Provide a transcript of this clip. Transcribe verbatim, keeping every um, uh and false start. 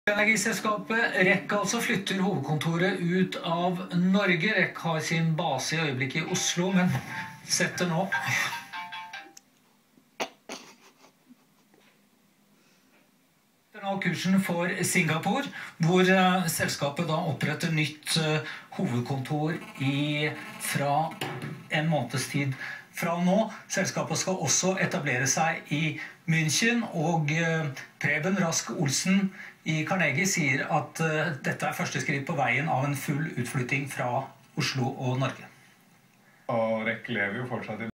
Energiselskapet REC altså flytter hovedkontoret ut av Norge. REC har sin base i øyeblikket i Oslo, men setter nå nå kursen for Singapore, hvor uh, selskapet da oppretter nytt uh, hovedkontor i, fra en måneds tid fra nå. Selskapet skal også etablere seg i München, og uh, Preben Rask Olsen i Carnegie sier at uh, dette er første skritt på veien av en full utflytting fra Oslo og Norge. Og REC lever jo fortsatt i